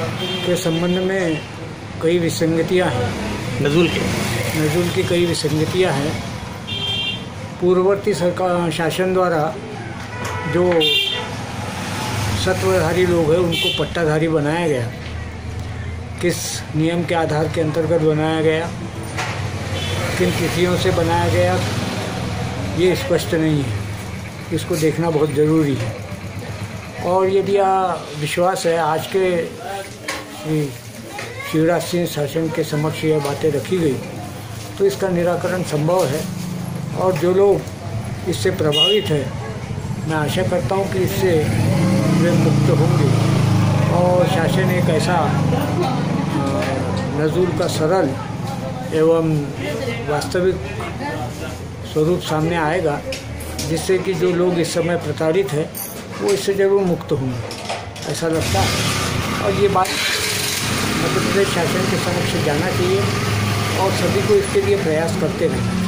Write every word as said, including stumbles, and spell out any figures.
के संबंध में कई विसंगतियां हैं। नजूल के नजूल की कई विसंगतियां हैं। पूर्ववर्ती सरकार शासन द्वारा जो सत्वधारी लोग हैं उनको पट्टाधारी बनाया गया, किस नियम के आधार के अंतर्गत बनाया गया, किन तिथियों से बनाया गया, ये स्पष्ट नहीं है। इसको देखना बहुत ज़रूरी है। और यदि विश्वास है आज के श्री शिवराज सिंह शासन के समक्ष यह बातें रखी गई तो इसका निराकरण संभव है। और जो लोग इससे प्रभावित हैं, मैं आशा करता हूं कि इससे वे मुक्त होंगे और शासन एक ऐसा नजूल का सरल एवं वास्तविक स्वरूप सामने आएगा जिससे कि जो लोग इस समय प्रताड़ित हैं वो इससे जरूर मुक्त होंगे, ऐसा लगता है। और ये बात मध्य प्रदेश शासन के समक्ष जाना चाहिए और सभी को इसके लिए प्रयास करते रहना।